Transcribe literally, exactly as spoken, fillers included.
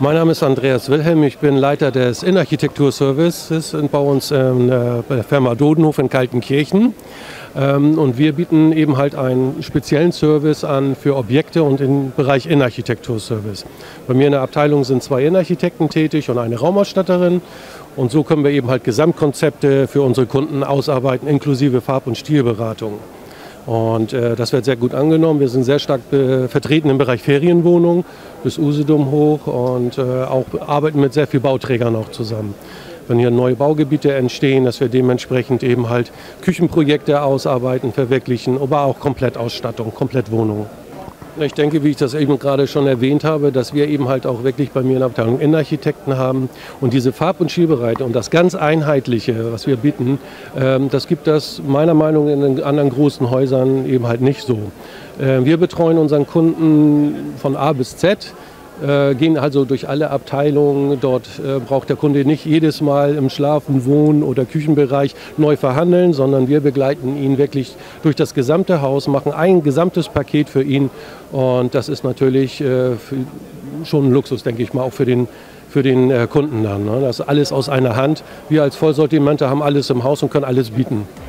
Mein Name ist Andreas Wilhelm, ich bin Leiter des Innenarchitekturservices bei uns in der Firma Dodenhof in Kaltenkirchen. Und wir bieten eben halt einen speziellen Service an für Objekte und im Bereich Innenarchitekturservice. Bei mir in der Abteilung sind zwei Innenarchitekten tätig und eine Raumausstatterin. Und so können wir eben halt Gesamtkonzepte für unsere Kunden ausarbeiten, inklusive Farb- und Stilberatung. Und äh, das wird sehr gut angenommen. Wir sind sehr stark äh, vertreten im Bereich Ferienwohnungen bis Usedom hoch und äh, auch arbeiten mit sehr vielen Bauträgern auch zusammen. Wenn hier neue Baugebiete entstehen, dass wir dementsprechend eben halt Küchenprojekte ausarbeiten, verwirklichen, aber auch Komplettausstattung, Komplettwohnungen. Ich denke, wie ich das eben gerade schon erwähnt habe, dass wir eben halt auch wirklich bei mir in der Abteilung Innenarchitekten haben und diese Farb- und Stilbereite und das ganz Einheitliche, was wir bieten, das gibt es meiner Meinung nach in den anderen großen Häusern eben halt nicht so. Wir betreuen unseren Kunden von A bis Z. Äh, gehen also durch alle Abteilungen. Dort äh, braucht der Kunde nicht jedes Mal im Schlafen-, Wohn- oder Küchenbereich neu verhandeln, sondern wir begleiten ihn wirklich durch das gesamte Haus, machen ein gesamtes Paket für ihn. Und das ist natürlich äh, für, schon ein Luxus, denke ich mal, auch für den, für den äh, Kunden dann. Ne? Das ist alles aus einer Hand. Wir als Vollsortimente haben alles im Haus und können alles bieten.